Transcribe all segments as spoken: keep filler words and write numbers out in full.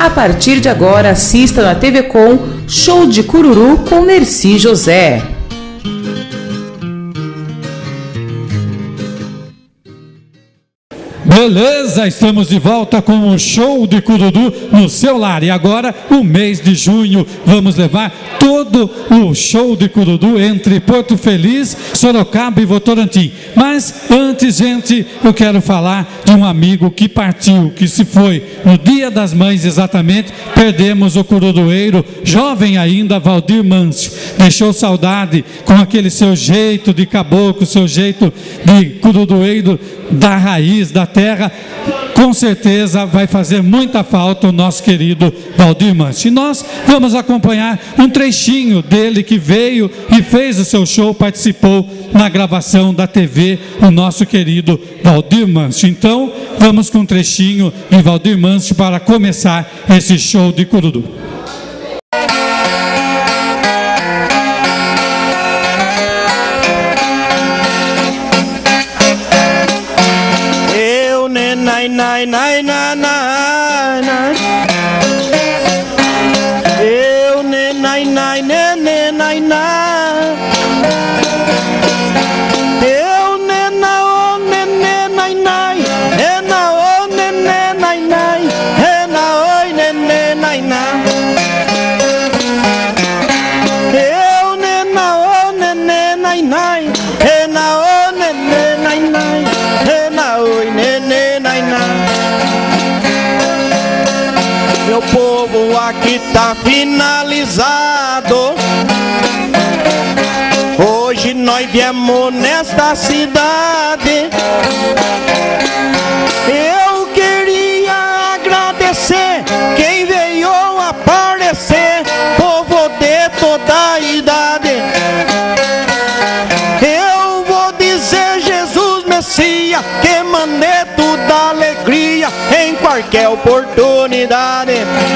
A partir de agora, assista na T V Com Show de Cururu com Nercy José. Beleza, estamos de volta com o Show de Cururu no seu lar. E agora, o mês de junho, vamos levar todo o Show de Cururu entre Porto Feliz, Sorocaba e Votorantim. Mas antes, gente, eu quero falar de um amigo que partiu, que se foi no Dia das Mães exatamente. Perdemos o cururueiro, jovem ainda, Valdir Mâncio. Deixou saudade com aquele seu jeito de caboclo, seu jeito de cururueiro da raiz, da terra. Com certeza vai fazer muita falta o nosso querido Valdir Mâncio. E nós vamos acompanhar um trechinho dele que veio e fez o seu show, participou na gravação da T V, o nosso querido Valdir Mâncio. Então, vamos com um trechinho de Valdir Mâncio para começar esse show de cururu. Nai, nai, nai, nai, nai. Eu, ne, nai, nai, ne, ne, nai, nai. Eu, ne, na, o, ne, ne, nai, nai. E, na, o, ne, ne, nai, nai. E, na, oi, ne, ne, nai, nai. Eu, ne, na, o, ne, ne, nai, nai. E, na, o, ne, ne, nai, nai. E, na, oi, ne, ne, nai, nai. Meu povo, aqui tá finalizado. Hoje nós viemos nesta cidade. Eu queria agradecer quem veio aparecer, povo de toda a idade. Eu vou dizer Jesus Messias, que maneto da alegria em qualquer oportunidade.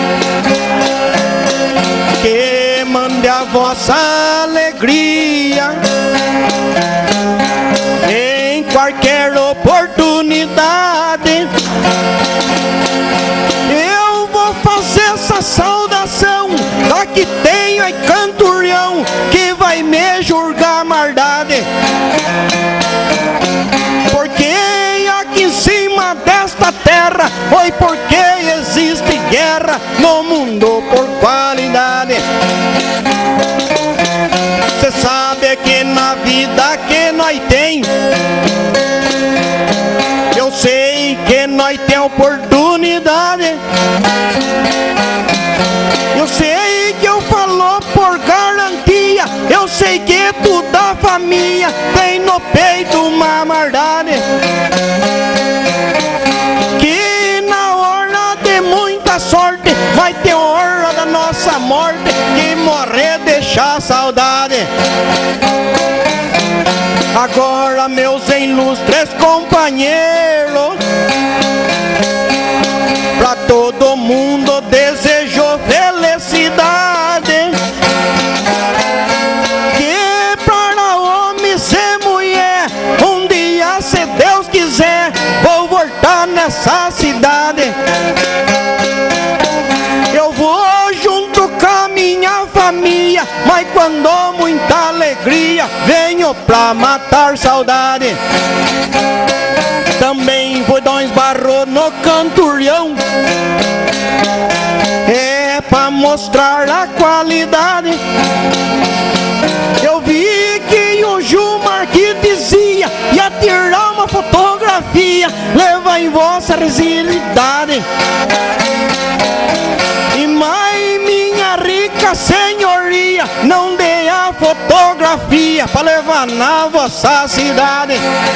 Que mande a vossa alegria em qualquer oportunidade. Eu vou fazer essa saudação, daqui tenho é cantorião que vai me julgar maldade. Porque aqui em cima desta terra, oi, porque existe guerra no mundo por qualidade. Cê sabe que na vida que nós tem, eu sei que nós tem oportunidade. Eu sei que eu falo por garantia, eu sei que toda a família tem no peito uma maldade. Que na hora de muita sorte vai ter hora da nossa morte, que morrer deixar saudade. Agora, meus ilustres companheiros, pra todo mundo desejo felicidade. Que para homens e mulher, um dia, se Deus quiser, vou voltar nessa cidade. Eu vou junto com a minha família, mas quando muita alegria, venho pra matar saudade. Também vou dar um esbarro no cantorião, é pra mostrar a qualidade. Eu vi que o Gilmar que dizia ia tirar uma fotografia, leva em vossa resilidade. E mais, minha rica senhoria, não dê a fotografia pra levar na vossa cidade.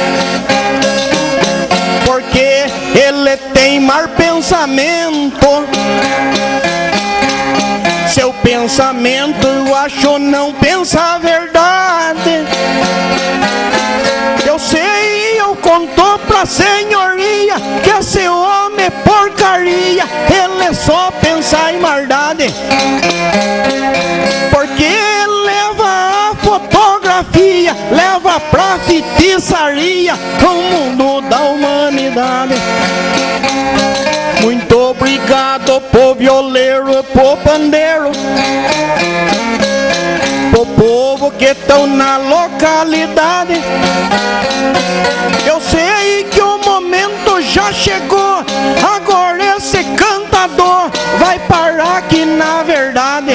Porque ele tem mau pensamento. Seu pensamento, eu acho, não pensa a verdade. Eu sei, eu conto pra senhoria que esse homem é porcaria, ele só pensa em maldade. Porque leva a fotografia, leva pra feitiçaria o mundo da humanidade. Muito obrigado canto pro violeiro, pro pandeiro, pro povo que estão na localidade. Eu sei que o momento já chegou, agora esse cantador vai parar aqui na verdade.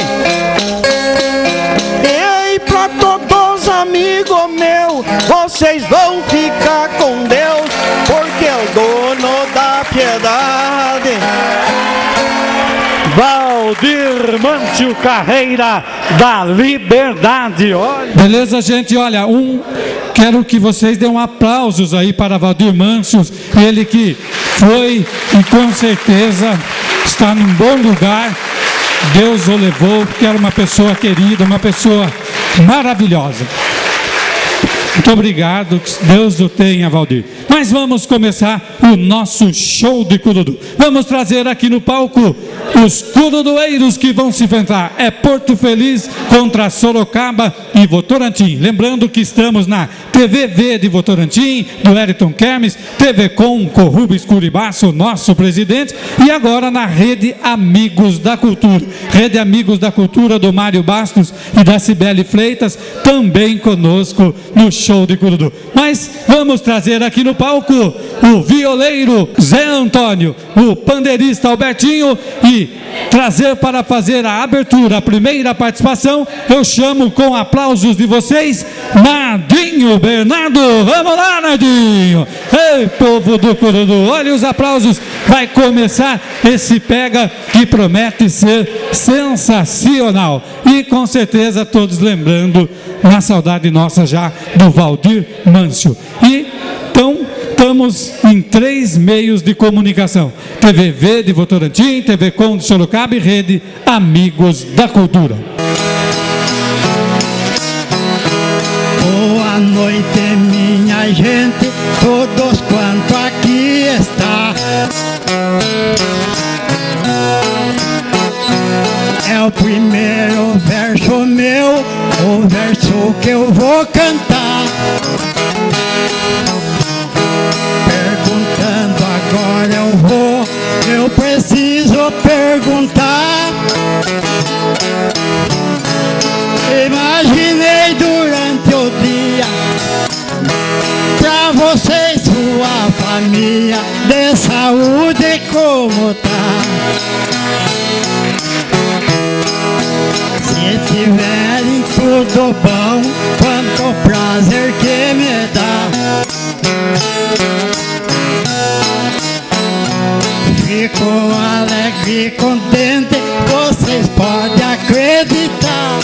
E pra todos os amigos meus, vocês vão ficar com Deus, porque é o dono da piedade. Valdir Mâncio Carreira da Liberdade. Olha. Beleza, gente? Olha, um, quero que vocês dêem um aplausos aí para Valdir Mâncio, ele que foi e com certeza está num bom lugar. Deus o levou, porque era uma pessoa querida, uma pessoa maravilhosa. Muito obrigado, que Deus o tenha, Valdir. Mas vamos começar o nosso show de Curudu. Vamos trazer aqui no palco os curudueiros que vão se enfrentar. É Porto Feliz contra Sorocaba e Votorantim. Lembrando que estamos na T V V de Votorantim, do Eriton Kermes, T V Com, com Rubens Curibaço, nosso presidente, e agora na Rede Amigos da Cultura. Rede Amigos da Cultura do Mário Bastos e da Cibele Freitas, também conosco no show de Curudu. Mas vamos trazer aqui no palco o violeiro Zé Antônio, o pandeirista Albertinho, e trazer para fazer a abertura, a primeira participação, eu chamo com aplausos de vocês, Nadinho Bernardo. Vamos lá, Nadinho! Ei, povo do Curudu, olha os aplausos, vai começar esse pega que promete ser sensacional. E com certeza todos lembrando, na saudade nossa já, do Valdir Mâncio. E então estamos em três meios de comunicação: T V V de Votorantim, T V Com de Sorocaba e Rede Amigos da Cultura. Boa noite, minha gente, todos quanto aqui está. É o primeiro verso meu, o verso que eu vou cantar. Perguntando agora eu vou, eu preciso perguntar. Imaginei durante o dia, pra você e sua família, de saúde como tá. Se tiverem tudo bom, quanto prazer que me dá. Fico alegre e contente, vocês podem acreditar.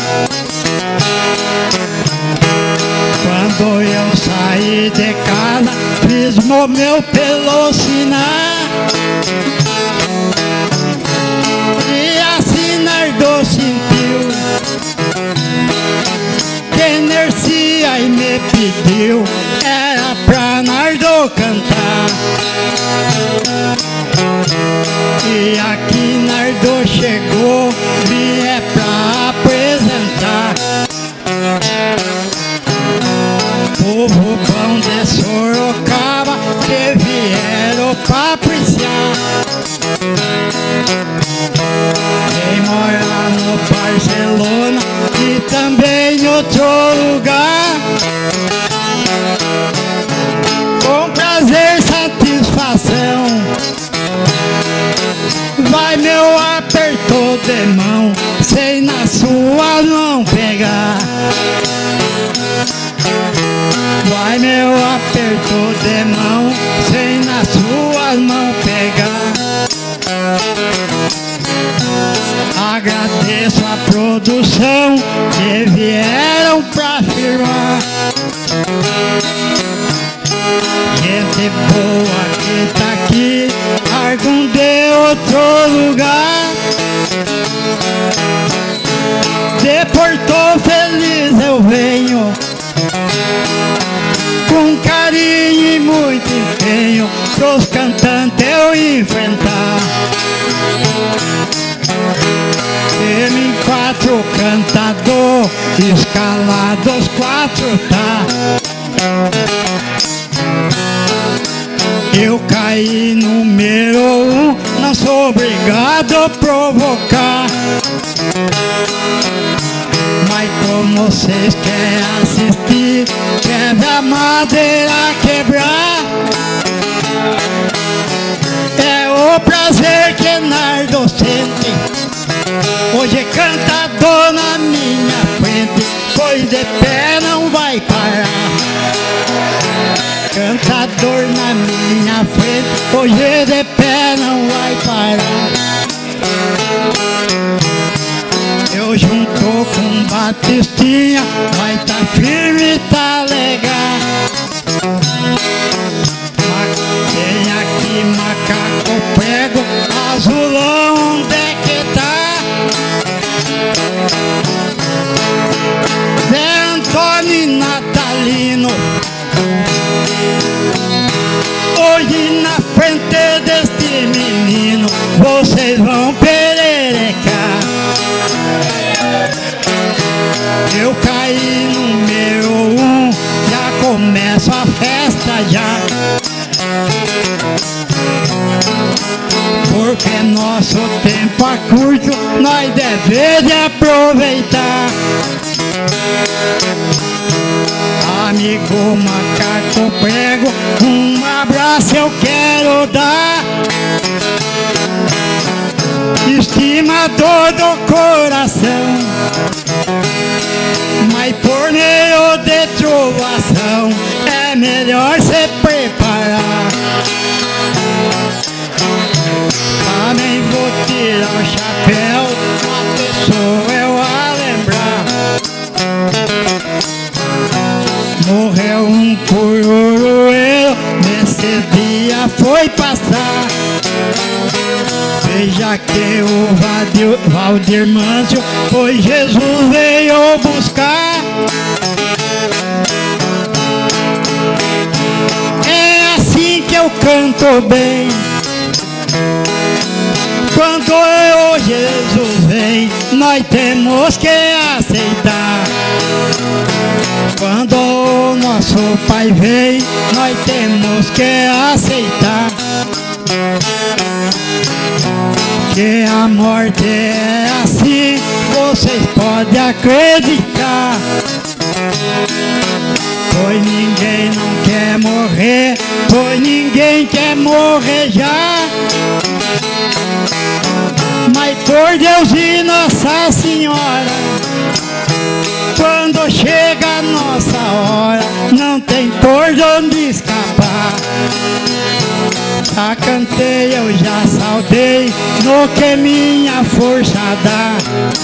Quando eu saí de casa, fiz o meu pelo sinal. E assim Nardo sentiu que energia e me pediu, era pra Nardo cantar. E aqui Nardo chegou, me é pra apresentar. Povo bom de Sorocaba, que vieram pra apreciar. Quem mora no Barcelona e também em outro lugar, com prazer e satisfação, vai meu aperto de mão, sem na sua não pegar. Vai meu aperto de mão, sem nas suas mãos pegar. Agradeço a produção que vieram pra firmar. Gente boa que tá aqui, algum de outro lugar. De Porto Feliz eu venho, com carinho e muito empenho, pros cantantes eu enfrentar. M quatro cantador, escalados quatro tá. Eu caí número um, não sou obrigado a provocar. Mas como vocês querem assistir, quer ver a madeira quebrar, é o prazer que Nardo sente. Hoje cantador na minha frente, pois de pé não vai parar. Cantador na minha frente, hoje de pé não vai parar. Eu junto com Batistinha, vai tá firme, tá legal. Tem aqui macaco prego, azulão, onde é que tá? Zé Antônio e Natalino, hoje na frente deste menino vocês vão pererecar. Eu caí número um, já começa a festa já. Porque nosso tempo é curto, nós devemos de aproveitar. Amigo macaco prego, um abraço eu quero dar. Estimador do coração, mas por meio de trovação é melhor se preparar. Também vou tirar o chapéu, uma pessoa eu a lembrar. Morreu um cururueiro, nesse dia foi passar. Veja que o Valdir, Valdir Mâncio, pois Jesus veio buscar. É assim que eu canto bem, quando eu, Jesus vem, nós temos que aceitar. Quando o nosso Pai vem, nós temos que aceitar. Que a morte é assim, vocês podem acreditar. Pois ninguém não quer morrer, pois ninguém quer morrer já. Mas por Deus e Nossa Senhora, quando chega a nossa hora, não tem por onde escapar. Já cantei, eu já saltei, no que minha força dá.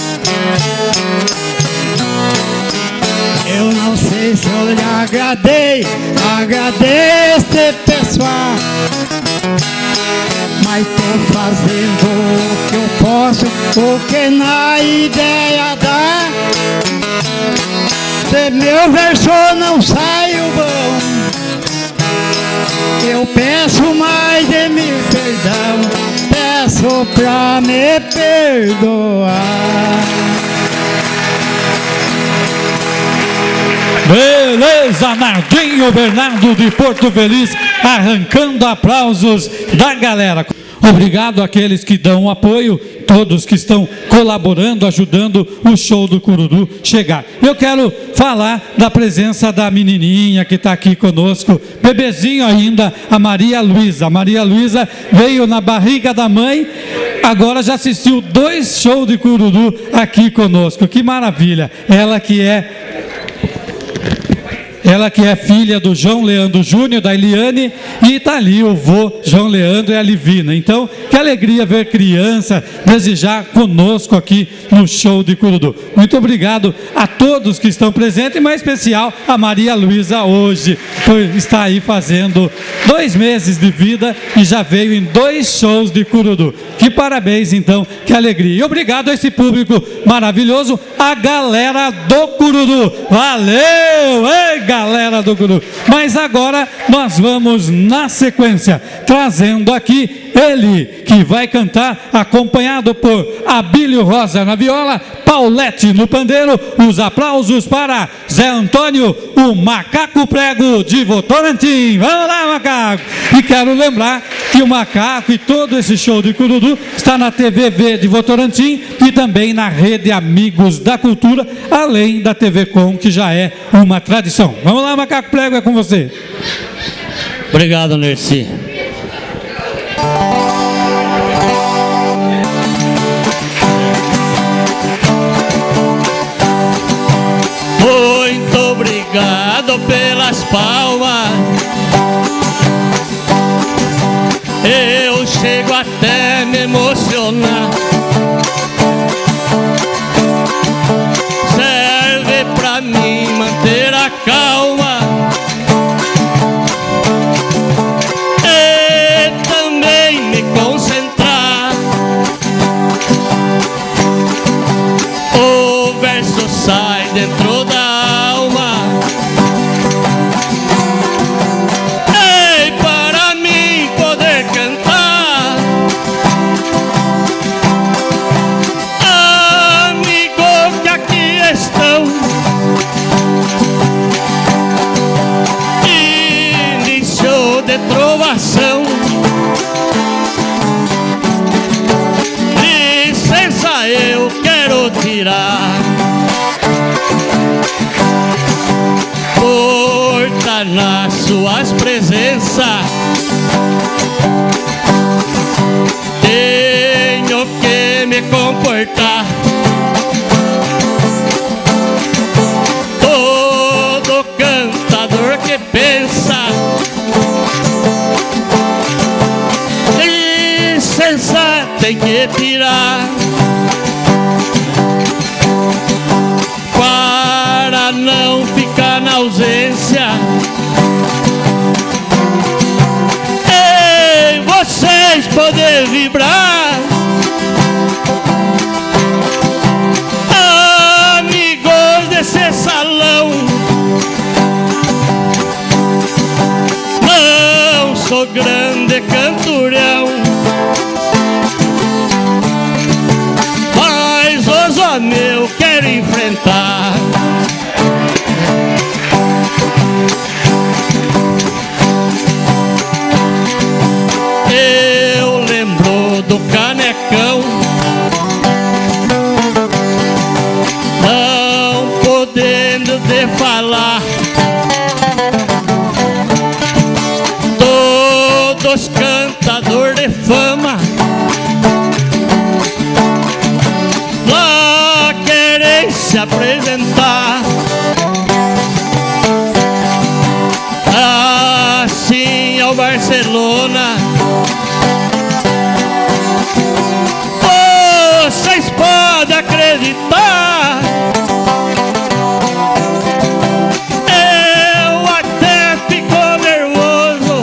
Eu não sei se eu lhe agradei, agradei este pessoal, mas tô fazendo o que eu posso, o que na ideia dá. Se meu verso não sai bom, eu peço mais de mil perdão, peço pra me perdoar. Beleza, Nardinho Bernardo de Porto Feliz, arrancando aplausos da galera. Obrigado àqueles que dão apoio, todos que estão colaborando, ajudando o show do Cururu chegar. Eu quero falar da presença da menininha que está aqui conosco, bebezinho ainda, a Maria Luísa. A Maria Luísa veio na barriga da mãe, agora já assistiu dois shows de Cururu aqui conosco. Que maravilha! Ela que é Ela que é filha do João Leandro Júnior, da Eliane, e está ali o vô João Leandro e a Livina. Então, que alegria ver criança desejar conosco aqui no show de Cururu. Muito obrigado a todos que estão presentes, e mais especial a Maria Luísa hoje, por estar aí fazendo dois meses de vida e já veio em dois shows de Cururu. Que parabéns então, que alegria. E obrigado a esse público maravilhoso, a galera do Cururu. Valeu! Ei, galera do Cururu. Mas agora nós vamos na sequência, trazendo aqui ele, que e vai cantar acompanhado por Abílio Rosa na viola, Paulette no pandeiro. Os aplausos para Zé Antônio, o Macaco Prego de Votorantim. Vamos lá, Macaco! E quero lembrar que o Macaco e todo esse show de Curudu está na T V V de Votorantim e também na Rede Amigos da Cultura, além da T V Com, que já é uma tradição. Vamos lá, Macaco Prego, é com você. Obrigado, Nerci. Muito obrigado pelas palmas. Eu chego até me emocionar. Serve pra mim manter a calma e também me concentrar. O verso sai dentro da alma. Ei, para mim poder cantar, amigos que aqui estão, início de trovação. Licença, eu quero tirar, por estar nas suas presenças. Tenho que me comportar. Todo cantador que pensa, licença tem que tirar, para não ficar na ausência. Ei, vocês poder vibrar, amigos desse salão. Não sou grande canturão, mas os homens eu quero enfrentar. Eu lembro do canecão, não podendo de falar. Todos cantador de fama, lá querem se apresentar. Assim ao Barcelona, vocês podem acreditar. Eu até fico nervoso,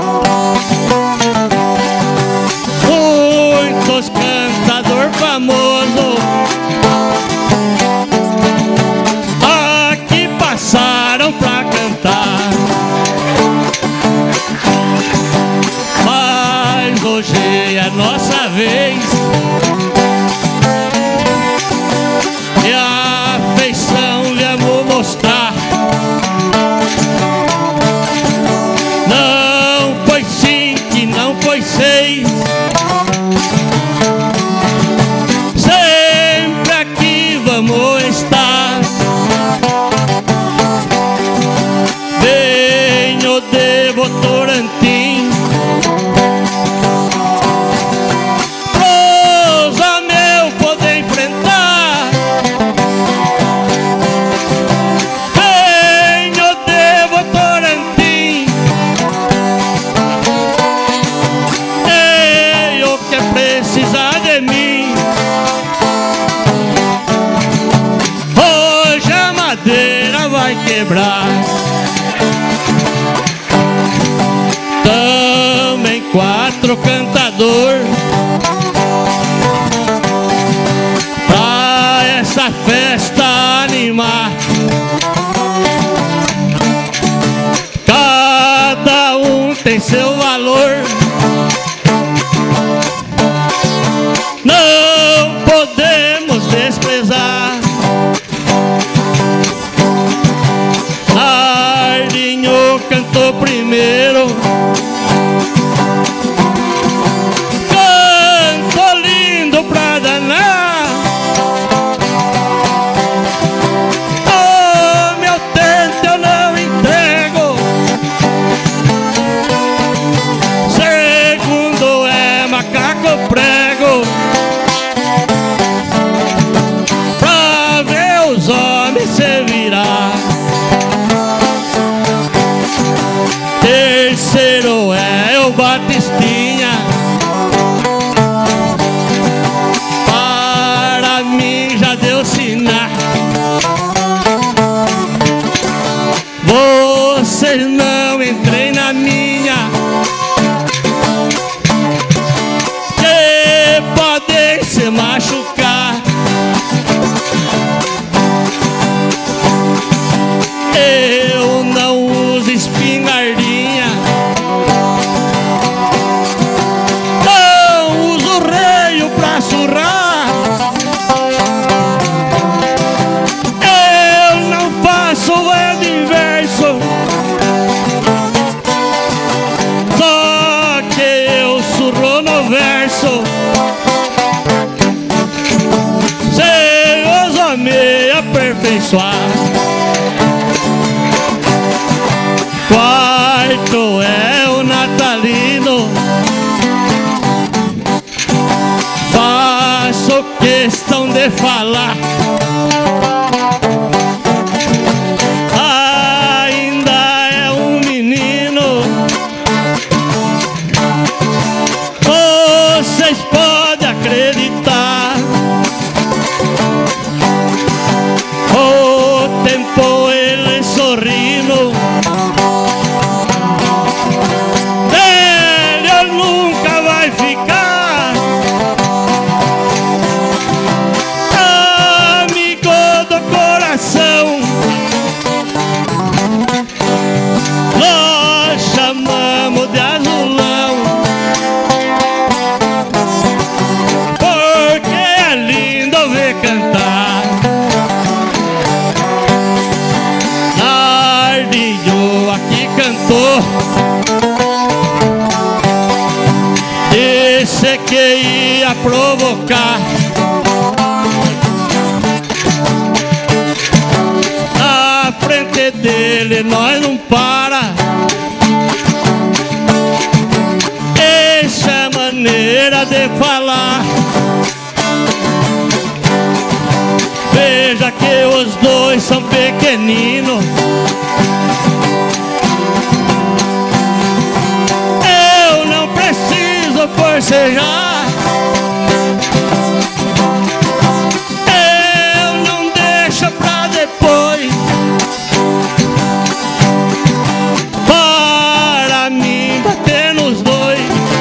muitos cantador famoso aqui passaram pra cantar, mas hoje é nossa vez. E a afeição viemos mostrar. Não foi cinco e não foi seis, sempre aqui vamos estar. Venho de Votorantim, prosa meu poder enfrentar. Venho de Votorantim, ei, o que precisar de mim. Hoje a madeira vai quebrar. Também quatro cantador pra essa festa animar. Cada um tem seu valor. eu prego pra ver os homens se virar. Terceiro é o Batistinha, para mim já deu sinal. Vocês não entrem na minha, que podem se machucar. Eu não uso espingardinha, não uso reio pra surrar. Eu não faço o elo inverso, só que eu surro no verso. Sei os homens aperfeiçoar. Quarto é o natalino, faço questão de falar. Ainda é um menino, vocês podem acreditar. O tempo ele sorrindo, ele nunca vai ficar. Amigo do coração, nós chamamos de azulão, porque é lindo ver cantar. Nardinho aqui cantou, disse que ia provocar. Na frente dele nós não para, essa é a maneira de falar. Veja que os dois são pequeninos, eu não preciso forcejar. Eu não deixo pra depois, para mim bater nos dois.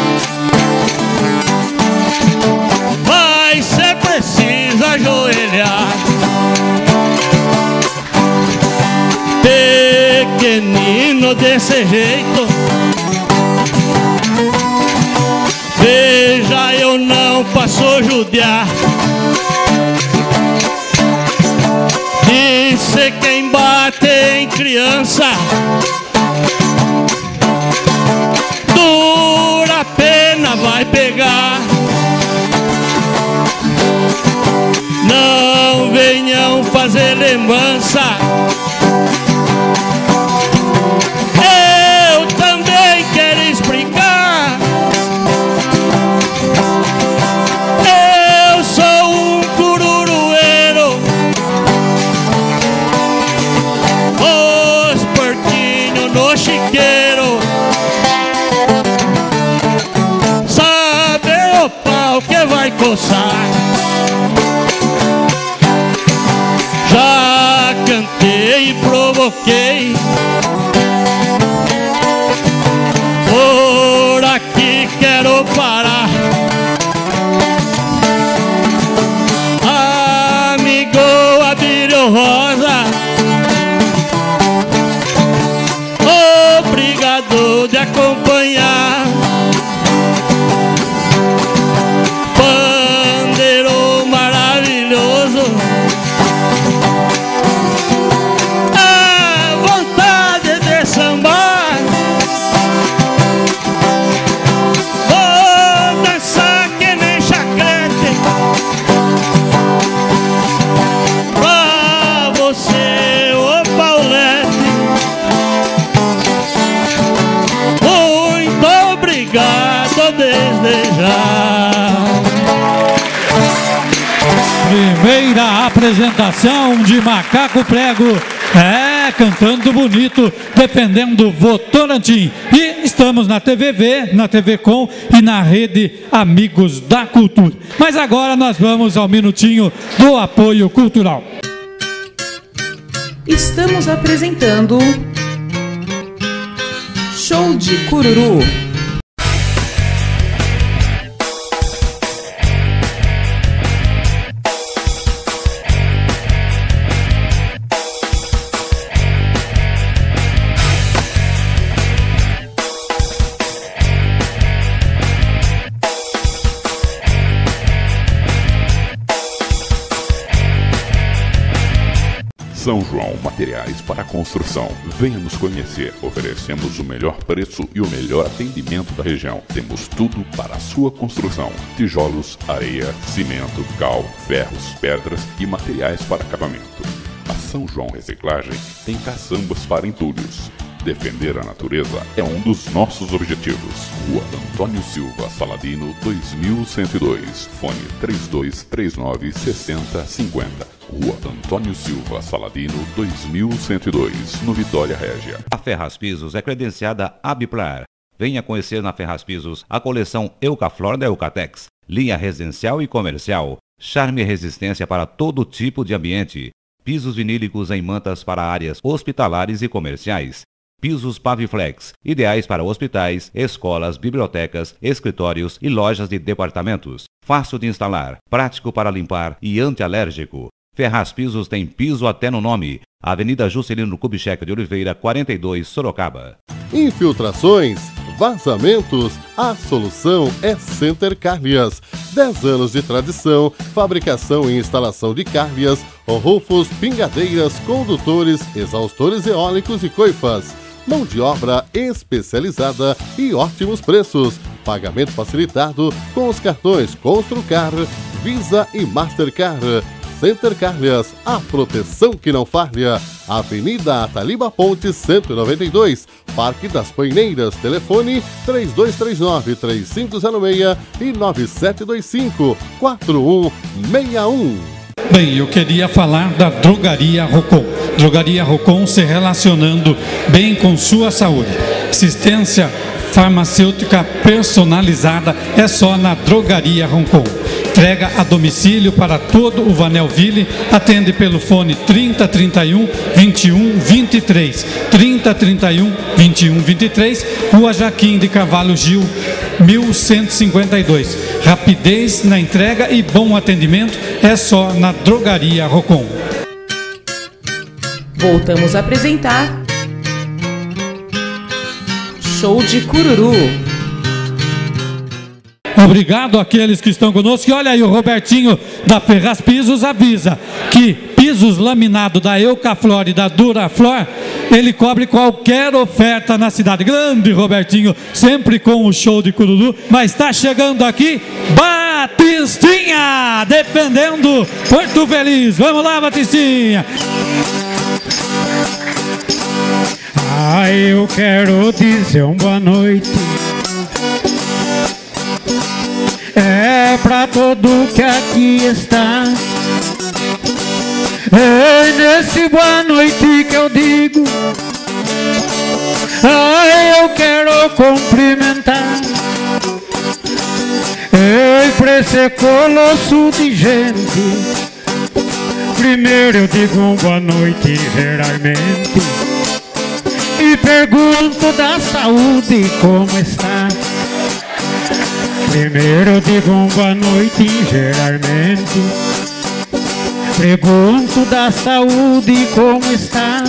Vai ser preciso ajoelhar. Pequenino desse jeito, veja, eu não passo judiar. Disse quem bate em criança, dura pena vai pegar. Não venham fazer lembrança, eu também quero explicar. Eu sou um cururueiro, os porquinhos no chiqueiro, sabe o pau que vai coçar. Já cantei e provoquei, por aqui quero parar. Amigo Abílio Rosa, obrigado de acompanhar. Pandeiro apresentação de Macaco Prego. É, cantando bonito, defendendo Votorantim. E estamos na T V V, na T V Com e na rede Amigos da Cultura. Mas agora nós vamos ao minutinho do apoio cultural. Estamos apresentando Show de Cururu. São João Materiais para Construção. Venha nos conhecer. Oferecemos o melhor preço e o melhor atendimento da região. Temos tudo para a sua construção: tijolos, areia, cimento, cal, ferros, pedras e materiais para acabamento. A São João Reciclagem tem caçambas para entulhos. Defender a natureza é um dos nossos objetivos. Rua Antônio Silva Saladino, dois mil cento e dois. Fone três dois três nove, seis zero cinco zero. Rua Antônio Silva Saladino, dois mil cento e dois, no Vitória Régia. A Ferraz Pisos é credenciada Abiplar. Venha conhecer na Ferraz Pisos a coleção Eucaflor da Eucatex. Linha residencial e comercial. Charme e resistência para todo tipo de ambiente. Pisos vinílicos em mantas para áreas hospitalares e comerciais. Pisos Paviflex, ideais para hospitais, escolas, bibliotecas, escritórios e lojas de departamentos. Fácil de instalar, prático para limpar e antialérgico. Ferraz Pisos tem piso até no nome. Avenida Juscelino Kubitschek de Oliveira, quarenta e dois, Sorocaba. Infiltrações, vazamentos, a solução é Center Carlias. dez anos de tradição, fabricação e instalação de carlias, rufos, pingadeiras, condutores, exaustores eólicos e coifas. Mão de obra especializada e ótimos preços. Pagamento facilitado com os cartões Construcar, Visa e Mastercard. Center Carlias, a proteção que não falha. Avenida Ataliba Ponte cento e noventa e dois, Parque das Paineiras. Telefone três dois três nove, três cinco zero seis e nove sete dois cinco, quatro um seis um. Bem, eu queria falar da Drogaria Rocon. Drogaria Rocon se relacionando bem com sua saúde. Assistência farmacêutica personalizada é só na Drogaria Rocon. Entrega a domicílio para todo o Vanelville. Atende pelo fone trinta, trinta e um, vinte e um, vinte e três. trinta, trinta e um, vinte e um, vinte e três. Rua Jaquim de Carvalho Gil, mil cento e cinquenta e dois. Rapidez na entrega e bom atendimento é só na Drogaria Rocon. Voltamos a apresentar Show de Cururu. Obrigado àqueles que estão conosco. E olha aí, o Robertinho da Ferraz Pisos avisa que pisos laminados da Eucaflor e da Duraflor, ele cobre qualquer oferta na cidade. Grande Robertinho, sempre com o Show de Cururu. Mas está chegando aqui Batistinha, defendendo Porto Feliz. Vamos lá, Batistinha. Ah, eu quero dizer uma boa noite. É pra todo que aqui está. É nesse boa noite que eu digo. Ah, eu quero cumprimentar. Ei, pra esse colosso de gente. Primeiro eu digo um boa noite geralmente e pergunto da saúde como está. Primeiro eu digo um boa noite geralmente, pergunto da saúde como está.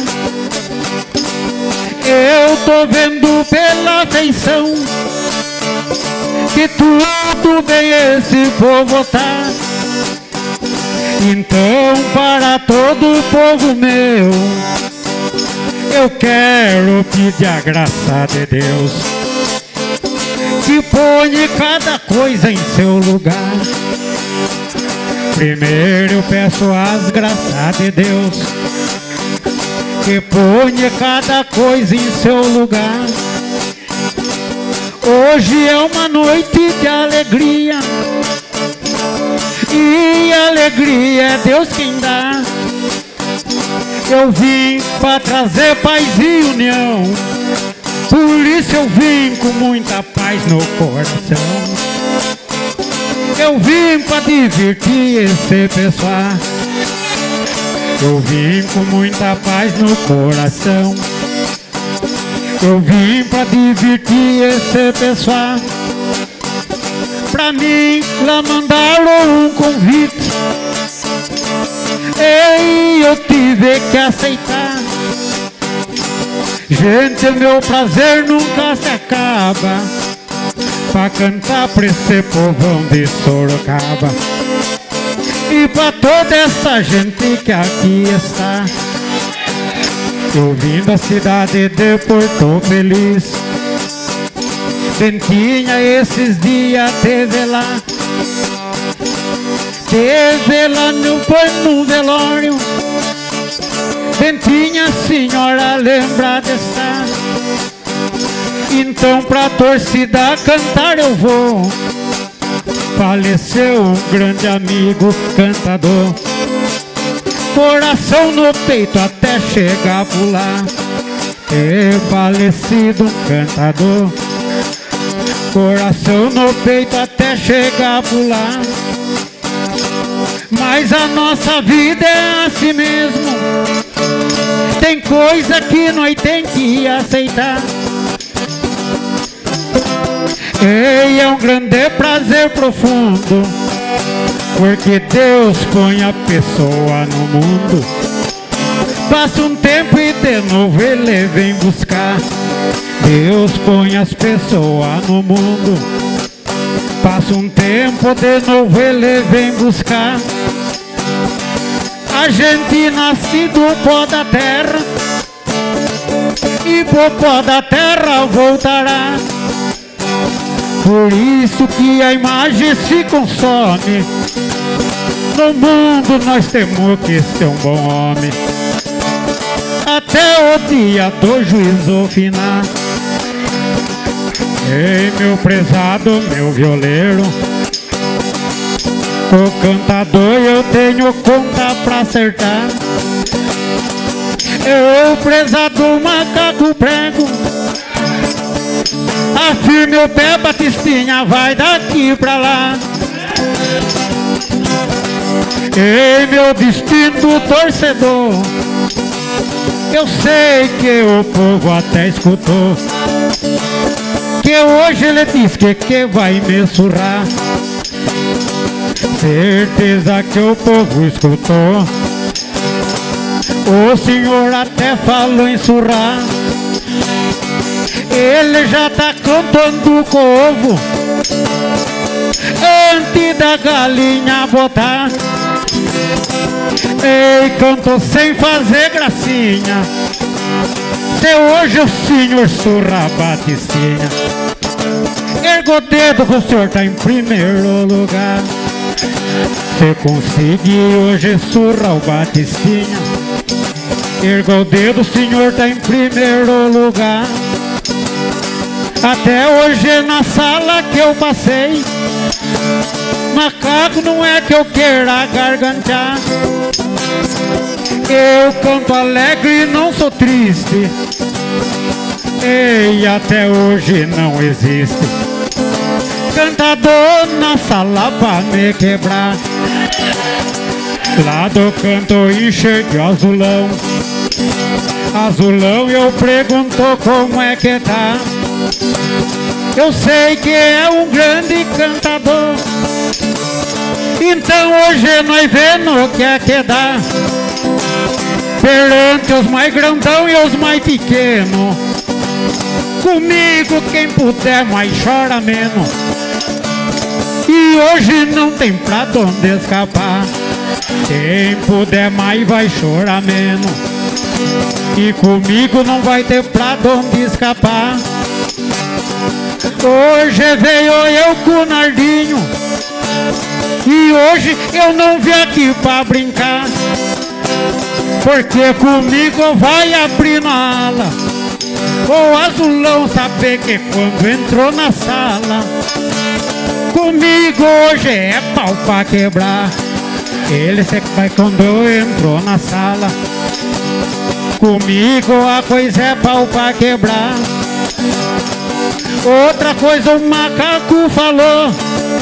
Eu tô vendo pela feição que tudo bem esse povo tá. Então para todo o povo meu eu quero pedir a graça de Deus que põe cada coisa em seu lugar. Primeiro eu peço as graças de Deus que põe cada coisa em seu lugar. Hoje é uma noite de alegria e alegria alegria é Deus quem dá. Eu vim pra trazer paz e união, por isso eu vim com muita paz no coração. Eu vim pra divertir esse pessoal, eu vim com muita paz no coração. Eu vim pra divertir esse pessoal. Pra mim lá mandaram um convite, ei, eu tive que aceitar. Gente, meu prazer nunca se acaba, pra cantar pra esse povão de Sorocaba e pra toda essa gente que aqui está. Eu vim da cidade de Porto Feliz, Dentinha esses dias teve lá, teve lá no, no velório. Dentinha, senhora, lembra de estar. Então pra torcida cantar eu vou. Faleceu um grande amigo cantador, coração no peito até chegar a pular. É falecido um cantador, coração no peito até chegar a pular. Mas a nossa vida é assim mesmo, tem coisa que nós tem que aceitar. Ei, é um grande prazer profundo, porque Deus põe a pessoa no mundo. Passa um tempo e de novo Ele vem buscar. Deus põe as pessoas no mundo. Passa um tempo, de novo Ele vem buscar. A gente nasce do pó da terra e pro pó da terra voltará. Por isso que a imagem se consome. No mundo nós temos que ser um bom homem, até o dia do juízo final. Ei, meu prezado, meu violeiro, o cantador eu tenho conta pra acertar. Eu, prezado macaco prego, afirme o pé, Batistinha, vai daqui pra lá. Ei, meu distinto torcedor, eu sei que o povo até escutou, que hoje ele diz que, que vai me surrar. Certeza que o povo escutou, o senhor até falou em surrar. Ele já tá cantando com o ovo antes da galinha botar. Ei, cantou sem fazer gracinha, se hoje o senhor surra a Batistinha. Erga o dedo que o senhor tá em primeiro lugar. Se conseguir hoje surra o Batistinha, erga o dedo, o senhor tá em primeiro lugar. Até hoje na sala que eu passei, macaco, não é que eu queira gargantear. Eu canto alegre e não sou triste. Ei, até hoje não existe cantador na sala pra me quebrar. Lá do canto enxerguei o azulão. Azulão, eu pergunto como é que tá. Eu sei que é um grande cantador, então hoje nós vemos o que é que dá. Perante os mais grandão e os mais pequenos, comigo quem puder mais chora menos. E hoje não tem pra onde escapar, quem puder mais vai chorar menos. E comigo não vai ter pra onde escapar. Hoje veio eu com o Nardinho, e hoje eu não vim aqui pra brincar, porque comigo vai abrir na ala. O azulão saber que quando entrou na sala, comigo hoje é pau pra quebrar. Ele se vai quando entrou na sala. Comigo a coisa é pau pra quebrar. Outra coisa o macaco falou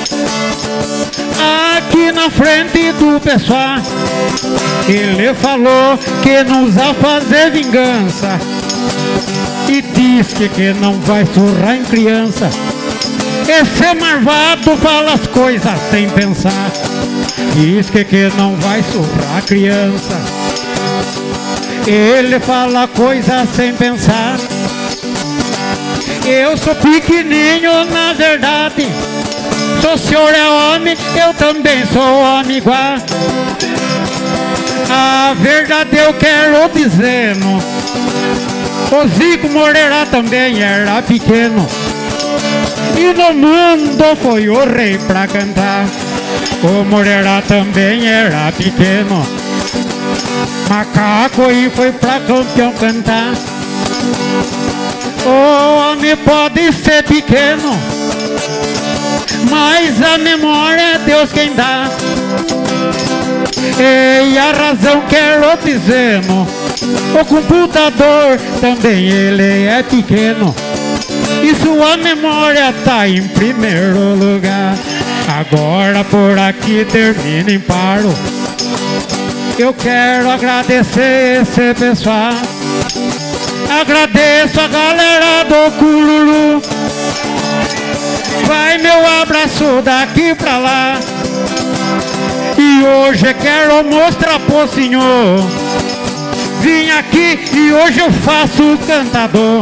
aqui na frente do pessoal. Ele falou que nos vai fazer vingança e disse que, que não vai surrar em criança. Esse marvado fala as coisas sem pensar. Diz que, que não vai surrar criança. Ele fala coisas sem pensar. Eu sou pequenininho na verdade. Se o senhor é homem, eu também sou homem igual. A verdade eu quero dizendo, o Zico Moreira também era pequeno e no mundo foi o rei pra cantar. O Moreira também era pequeno, macaco e foi pra campeão cantar. O homem pode ser pequeno, mas a memória é Deus quem dá. E a razão quero dizendo, o computador também ele é pequeno e sua memória tá em primeiro lugar. Agora por aqui termina em paro. Eu quero agradecer esse pessoal. Agradeço a galera do Cururu. Vai meu abraço daqui pra lá. E hoje quero mostrar pro senhor. Vim aqui e hoje eu faço cantador.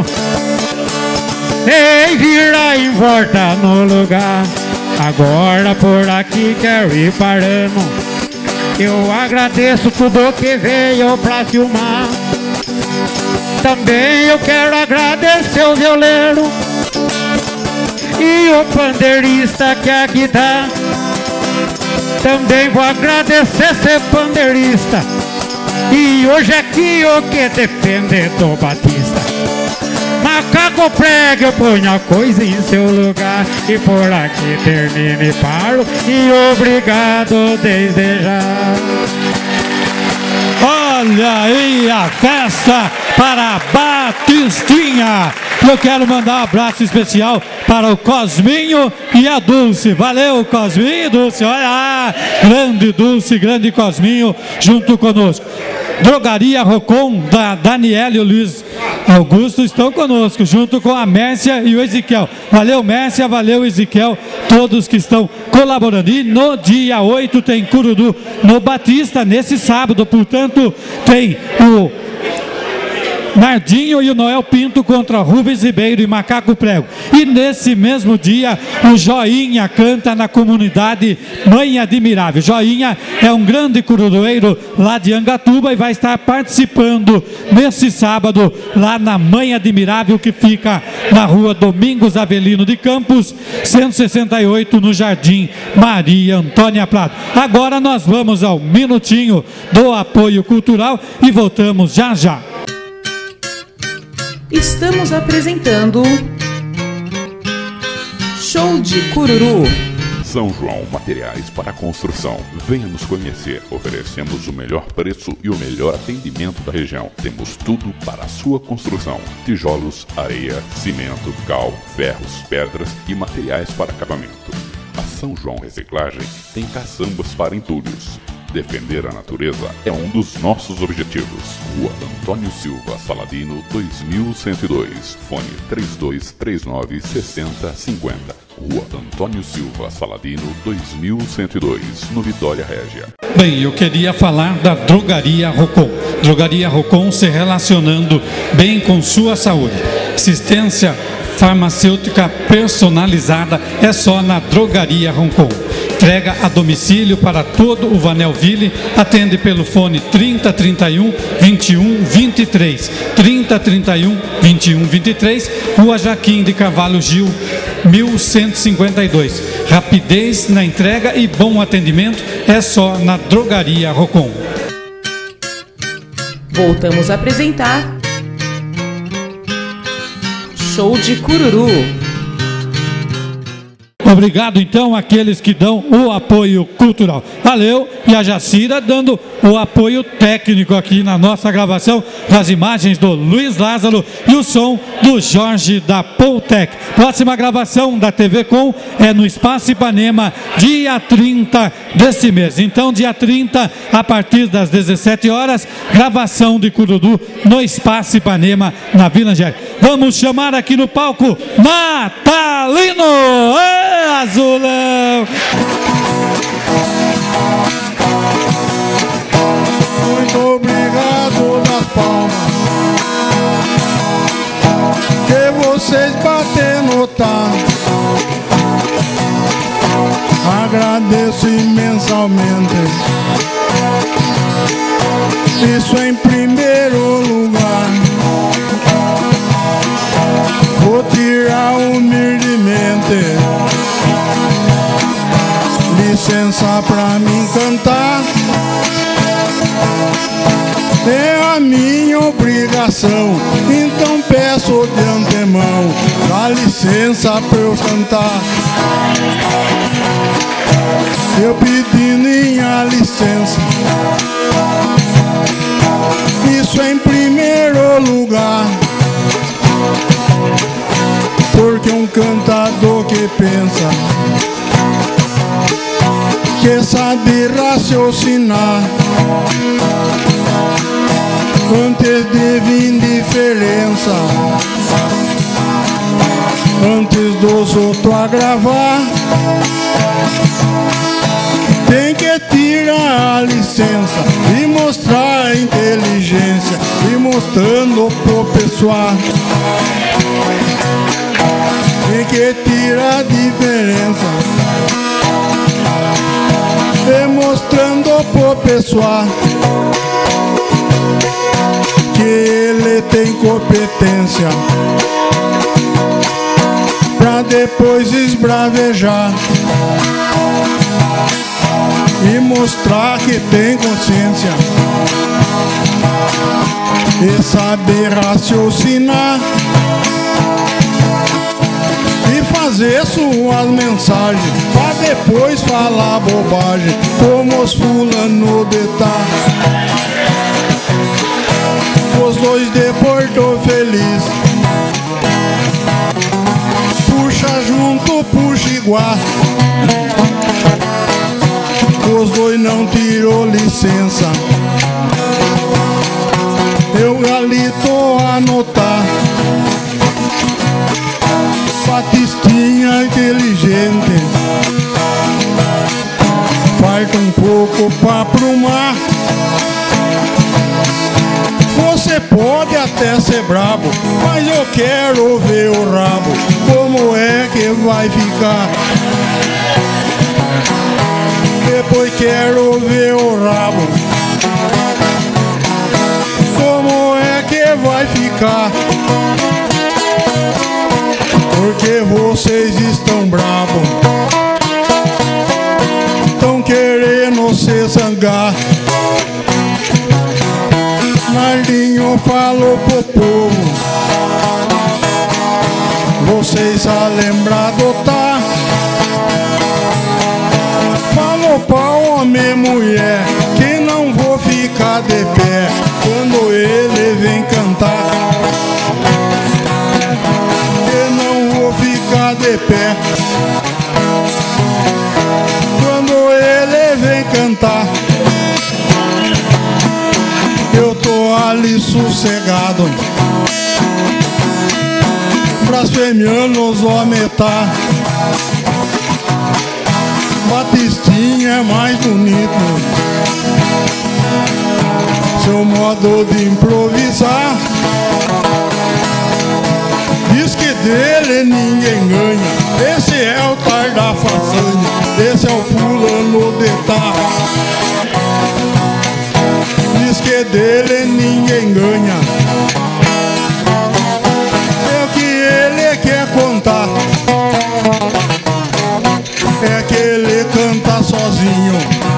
Ei, vira em volta no lugar. Agora por aqui quero ir parando. Eu agradeço tudo que veio pra filmar. Também eu quero agradecer o violeiro e o pandeirista que aqui tá. Também vou agradecer ser pandeirista e hoje aqui o que defende do Batista. Macaco prega, eu ponho a coisa em seu lugar. E por aqui termino e paro. E obrigado desde já. Olha aí a festa para a Batistinha. Eu quero mandar um abraço especial para o Cosminho e a Dulce. Valeu, Cosminho e Dulce. Olha lá, grande Dulce, grande Cosminho junto conosco. Drogaria Rocon, da Daniela e o Luiz Augusto estão conosco, junto com a Mércia e o Ezequiel. Valeu, Mércia, valeu, Ezequiel, todos que estão colaborando. E no dia oito tem Cururu no Batista, nesse sábado, portanto, tem o Nardinho e o Noel Pinto contra Rubens Ribeiro e Macaco Prego. E nesse mesmo dia, o Joinha canta na comunidade Mãe Admirável. Joinha é um grande cururueiro lá de Angatuba e vai estar participando nesse sábado lá na Mãe Admirável, que fica na rua Domingos Avelino de Campos, cento e sessenta e oito, no Jardim Maria Antônia Prado. Agora nós vamos ao minutinho do apoio cultural e voltamos já já. Estamos apresentando Show de Cururu. São João Materiais para Construção. Venha nos conhecer. Oferecemos o melhor preço e o melhor atendimento da região. Temos tudo para a sua construção: tijolos, areia, cimento, cal, ferros, pedras e materiais para acabamento. A São João Reciclagem tem caçambas para entulhos. Defender a natureza é um dos nossos objetivos. Rua Antônio Silva Saladino, dois mil cento e dois. Fone três dois três nove, seis zero cinco zero. Rua Antônio Silva Saladino, dois mil cento e dois, no Vitória Régia. Bem, eu queria falar da Drogaria Rocon. Drogaria Rocon se relacionando bem com sua saúde. Assistência farmacêutica personalizada é só na Drogaria Rocon. Entrega a domicílio para todo o Vanelville. Atende pelo fone trinta, trinta e um, vinte e um, vinte e três. trinta, trinta e um, vinte e um, vinte e três. Rua Jaquim de Carvalho Gil, mil cento e cinquenta e dois. Rapidez na entrega e bom atendimento é só na Drogaria Rocon. Voltamos a apresentar Show de Cururu. Obrigado, então, àqueles que dão o apoio cultural. Valeu. E a Jacira dando o apoio técnico aqui na nossa gravação, as imagens do Luiz Lázaro e o som do Jorge da Poltec. Próxima gravação da T V Com é no Espaço Ipanema, dia trinta deste mês. Então, dia trinta, a partir das dezessete horas, gravação de Curudu no Espaço Ipanema, na Vila Angélica. Vamos chamar aqui no palco Natalino! Ê, Azulão! Muito obrigado das palmas que vocês batem no tá. Agradeço imensamente. Isso em primeiro lugar. Vou tirar humildemente licença pra mim cantar. É a minha obrigação, então peço de antemão, dá licença pra eu cantar. Eu pedi minha licença, isso em primeiro lugar, porque um cantador que pensa, que sabe raciocinar, antes de vir diferença, antes dos outros a gravar, tem que tirar a licença e mostrar a inteligência, e mostrando pro pessoal, tem que tirar a diferença, e mostrando pro pessoal que ele tem competência pra depois esbravejar e mostrar que tem consciência e saber raciocinar e fazer suas mensagens pra depois falar bobagem como os fulano de tá. Os dois de Porto Feliz, puxa junto, puxa igual. Os dois não tirou licença, eu galito anotar. Batistinha inteligente, falta um pouco pra aprumar. Você pode até ser brabo, mas eu quero ver o rabo, como é que vai ficar. Depois quero ver o rabo, como é que vai ficar. Porque vocês estão bravos, estão querendo se zangar. Nardinho falou pro povo, vocês a lembrado tá. Falou pra homem e mulher que não vou ficar de pé quando ele vem cantar. Que não vou ficar de pé quando ele vem cantar. Eu tô ali sossegado, blasfemiando os homens tá. Batistinha é mais bonito, seu modo de improvisar. Diz que dele ninguém ganha, esse é o tar da façanha, esse é o fulano de tá. Diz que dele ninguém ganha, é o que ele quer contar. É que ele canta sozinho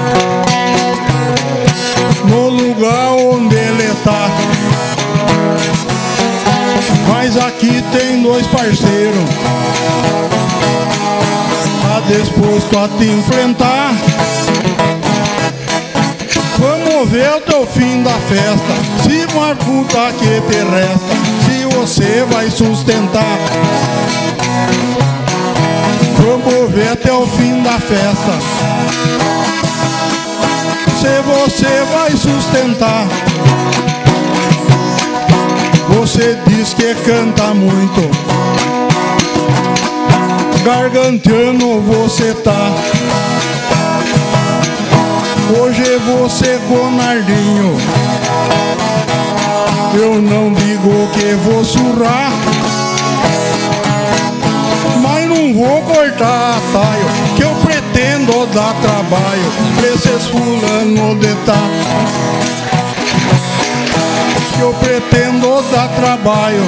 no lugar onde ele tá. Mas aqui tem dois parceiros, tá disposto a te enfrentar. Vamos ver o teu fim da festa, se uma puta que te resta, se você vai sustentar. Vamos ver até o fim da festa, se você vai sustentar. Você diz que canta muito, garganteando você tá. Hoje você com Nardinho, eu não digo que vou surrar, mas não vou cortar atalho, que eu pretendo dar trabalho pra esses fulano de tá. Que eu pretendo dar trabalho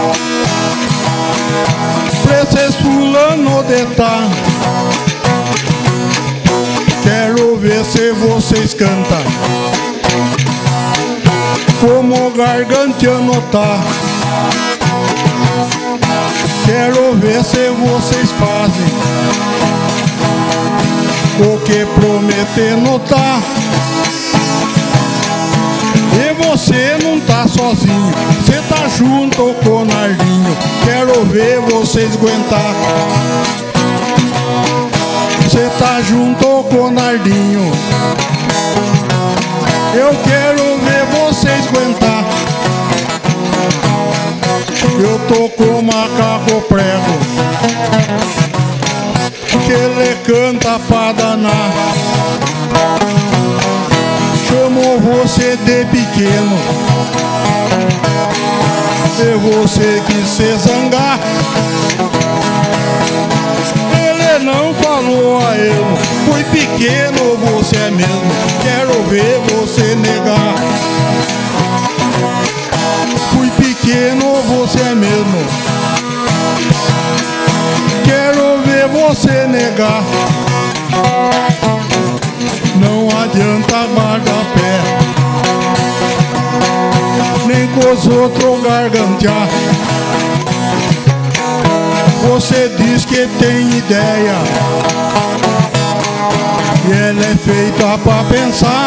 pra esses fulano de tá. Quero ver se vocês cantam como o garganteano tá. Quero ver se vocês fazem o que prometendo tá. E você não tá sozinho, você tá junto com o Nardinho. Quero ver vocês aguentar. Você tá junto com o Nardinho, eu quero ver vocês aguentar. Eu tô com o macaco prego, que ele canta pra danar. Chamo você de pequeno, e você quis se zangar. Ele não falou a eu, fui pequeno, você é mesmo. Quero ver você negar. Fui pequeno, você é mesmo. Quero ver você negar. Não adianta guardar pé, nem com os outros gargantear. Você diz que tem ideia, e ela é feita pra pensar.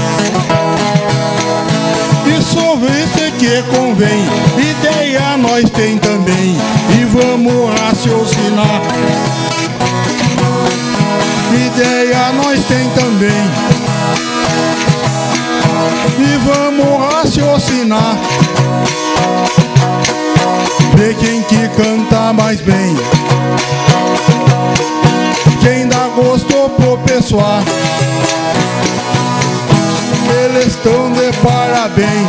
Isso vê que convém, ideia nós tem também, e vamos raciocinar. Ideia nós tem também, e vamos raciocinar. Ver quem que canta mais bem, quem dá gosto pro pessoal. Eles estão de parabéns,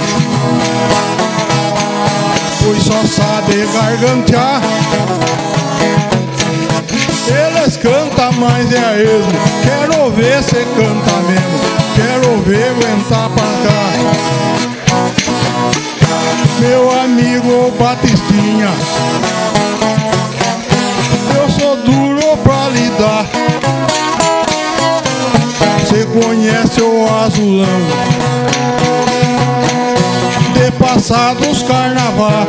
pois só sabe gargantear. Eles cantam, mas é esmo. Quero ver se canta mesmo, quero ver aguentar pra cá. Meu amigo Batistinha, eu sou duro pra lidar. Você conhece o azulão de passados carnaval.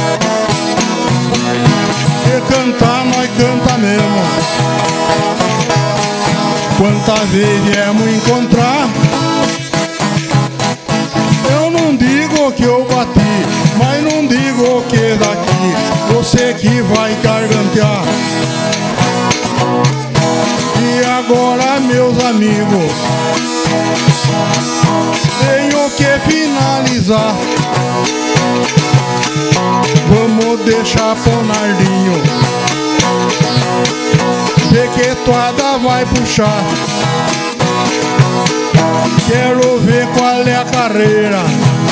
E cantar nós canta mesmo. Quantas vezes viemos encontrar, eu não digo que eu bati, mas não digo que daqui você que vai gargantear. E agora, meus amigos, tenho que finalizar. Vamos deixar pro Nardinho, Jequetuada vai puxar. Quero ver qual é a carreira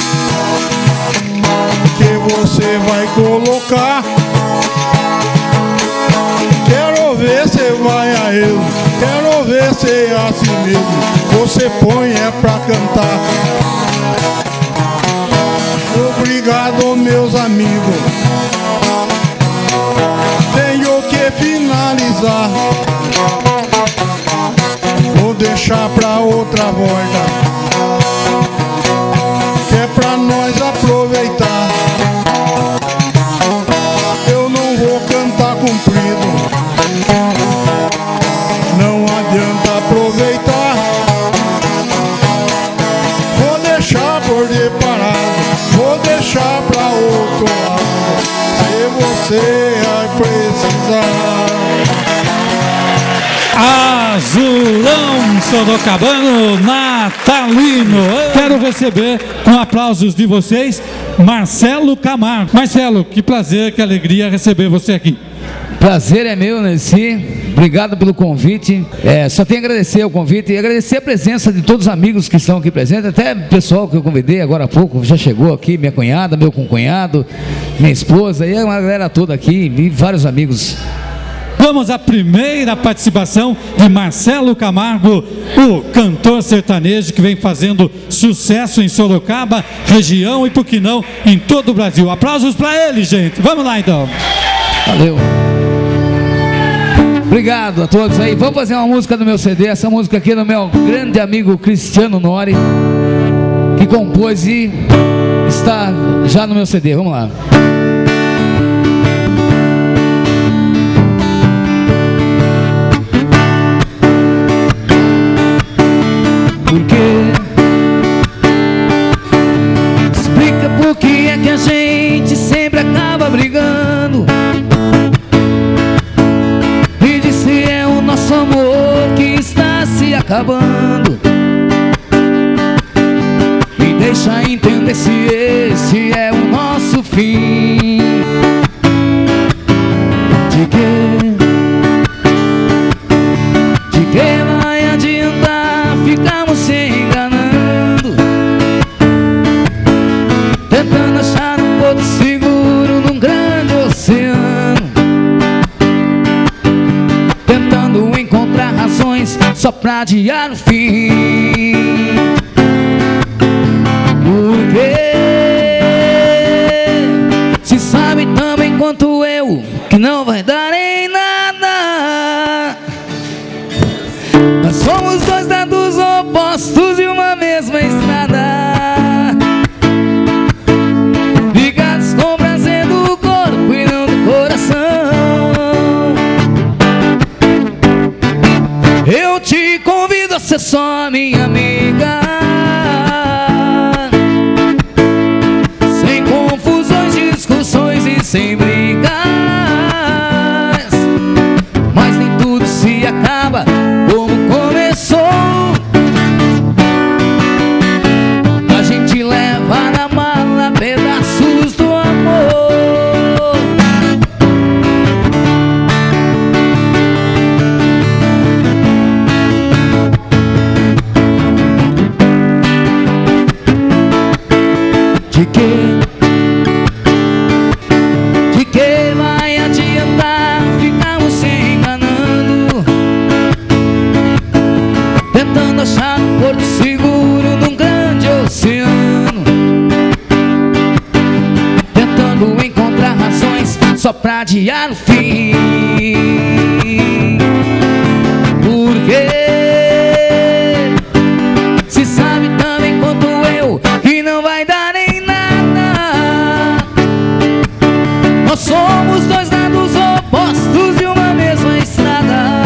que você vai colocar. Quero ver se vai a ele, quero ver se é assim mesmo. Você põe é pra cantar. Obrigado, meus amigos, tenho que finalizar. Vou deixar pra outra volta, que é pra nós aproveitar. Eu não vou cantar comprido, Azulão Sorocabano natalino. Quero receber, com aplausos de vocês, Marcelo Camargo. Marcelo, que prazer, que alegria receber você aqui. Prazer é meu, Nerci. Obrigado pelo convite. É, só tenho a agradecer o convite e agradecer a presença de todos os amigos que estão aqui presentes, até o pessoal que eu convidei agora há pouco, já chegou aqui, minha cunhada, meu concunhado, minha esposa, e uma galera toda aqui, e vários amigos. Vamos à primeira participação de Marcelo Camargo, o cantor sertanejo que vem fazendo sucesso em Sorocaba, região e, por que não, em todo o Brasil. Aplausos para ele, gente. Vamos lá, então. Valeu. Obrigado a todos aí. Vamos fazer uma música do meu C D. Essa música aqui é do meu grande amigo Cristiano Nori, que compôs e está já no meu C D. Vamos lá. Por quê? Explica por que é que a gente sempre acaba brigando. E diz se é o nosso amor que está se acabando. Me deixa entender se esse é o nosso fim. De que? De que vai adiantar ficarmos se enganando, tentando achar um porto seguro num grande oceano, tentando encontrar razões só pra adiar o fim. Porque se sabe tão bem quanto eu que não vai dar em nada. Nós somos dois lados opostos de uma mesma estrada, ligados com o prazer do corpo e não do coração. Eu te convido a ser só minha amiga, sem confusões, discussões e sem brigas. Mas nem tudo se acaba como começou. A gente leva na mala pedaços do amor. De que? De que vai adiantar ficarmos se enganando, tentando achar um porto seguro num grande oceano, tentando encontrar razões só pra adiar o fim. Porque se sabe também quanto eu que não vai dar em nada. Nós somos dois lados opostos de uma mesma estrada,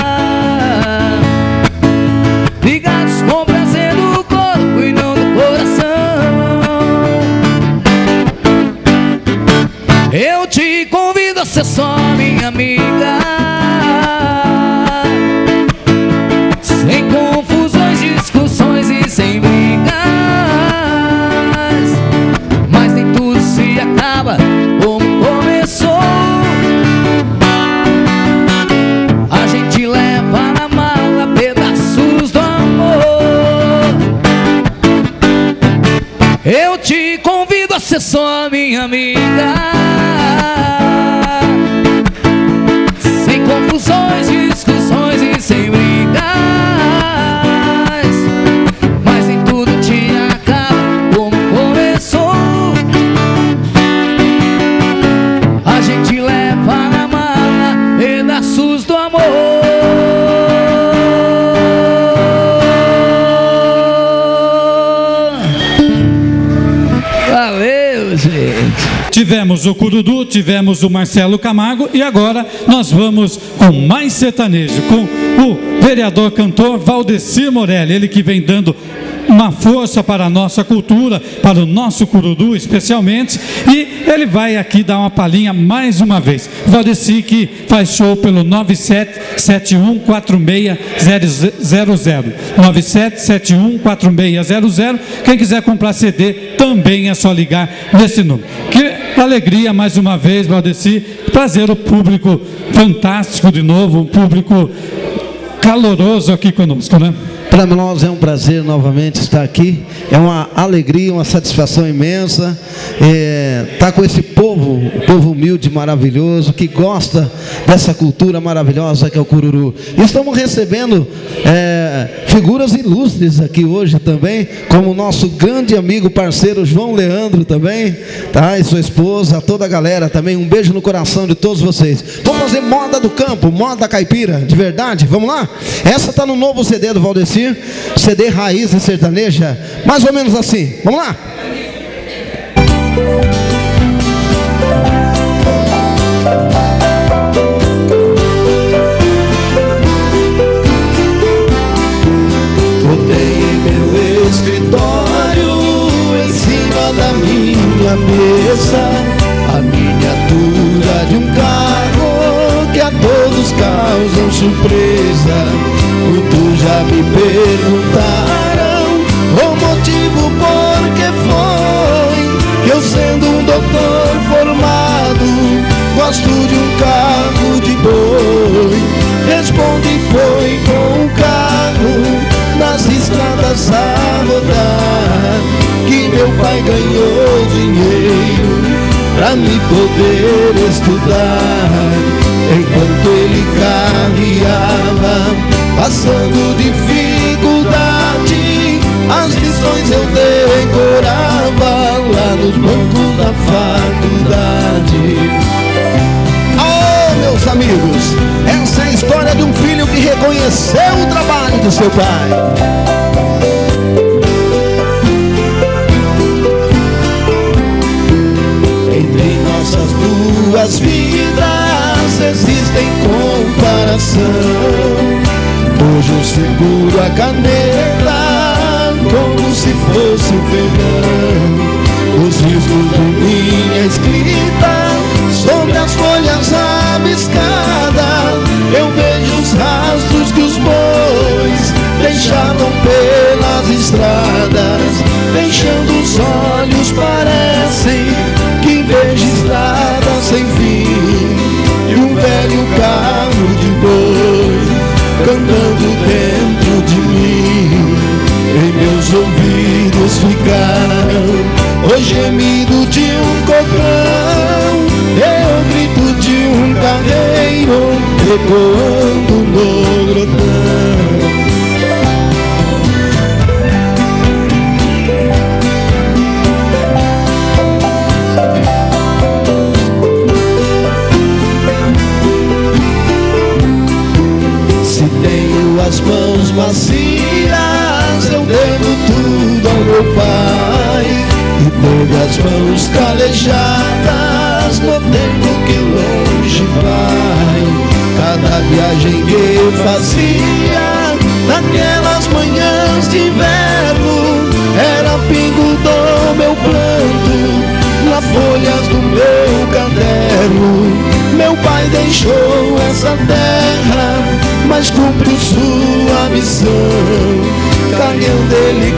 ligados com o prazer do corpo e não do coração. Eu te convido a ser só minha amiga, sem confusões, discussões e sem brigas. Mas nem tudo se acaba como começou. A gente leva na mala pedaços do amor. Eu te convido a ser só minha amiga, sem confusões, discussões e sem brigas. Mas nem tudo te acaba como começou. A gente leva na mala pedaços do amor. Valeu, gente. Tivemos o Curudu, tivemos o Marcelo Camargo e agora nós vamos com mais sertanejo, com o vereador cantor Valdecir Morelli, ele que vem dando uma força para a nossa cultura, para o nosso Cururu especialmente, e ele vai aqui dar uma palhinha mais uma vez. Valdeci, que faz show pelo nove sete sete um quatro seis zero zero, nove sete sete um quatro seis zero zero. Quem quiser comprar C D também é só ligar nesse número. Que alegria mais uma vez, Valdeci, trazer o público fantástico de novo, um público caloroso aqui conosco, né? Para nós é um prazer novamente estar aqui, é uma alegria, uma satisfação imensa é, estar com esse povo, um povo humilde, maravilhoso, que gosta dessa cultura maravilhosa que é o Cururu. E estamos recebendo é, figuras ilustres aqui hoje também, como o nosso grande amigo, parceiro João Leandro também, tá? E sua esposa, toda a galera também, um beijo no coração de todos vocês. Vamos fazer moda do campo, moda caipira, de verdade, vamos lá? Essa está no novo C D do Valdeci, C D Raiz e Sertaneja, mais ou menos assim, vamos lá? Botei em meu escritório, em cima da minha mesa, a miniatura de um carro que a todos causam surpresa. Muitos já me perguntaram o motivo por que foi que eu, sendo um doutor formado, gosto de um carro de boi. Respondi: foi com o carro nas estradas a rodar que meu pai ganhou dinheiro pra me poder estudar. Enquanto ele carreava, passando dificuldade, as lições eu decorava lá nos bancos da faculdade. Oh, meus amigos, essa é a história de um filho que reconheceu o trabalho do seu pai. Entre nossas duas vidas existem comparação. Hoje eu seguro a caneta como se fosse um ferrão. Os riscos de minha escrita sobre as folhas rabiscadas, eu vejo os rastros que os bois deixavam pelas estradas. Fechando os olhos parecem que vejo estradas sem fim e um velho carro de boi cantando dentro de mim. Em meus ouvidos ficaram o gemido de um cocão e o grito de um carreiro ecoando no grotão. As mãos macias, eu devo tudo ao meu pai. E teve as mãos calejadas, no tempo que longe vai. Cada viagem que eu fazia, naquelas manhãs de inverno, era pingo do meu pranto, nas folhas do meu caderno. Meu pai deixou essa terra, mas cumpriu sua missão. Carregando ele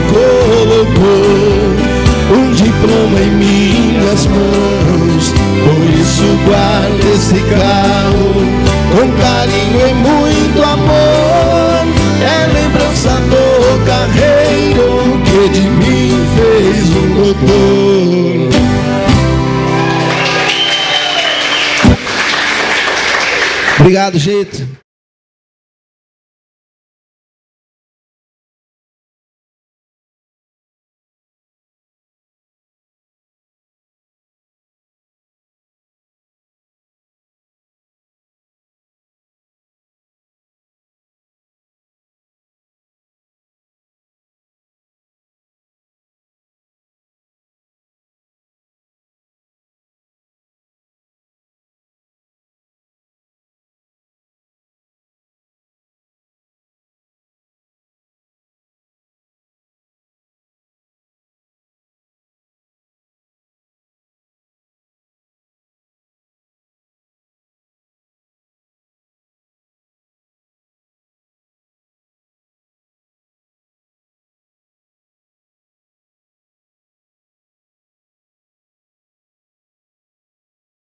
colocou um diploma em minhas mãos. Por isso guardo esse carro com carinho e muito amor. É lembrança do carreiro que de mim fez um doutor. Obrigado, gente.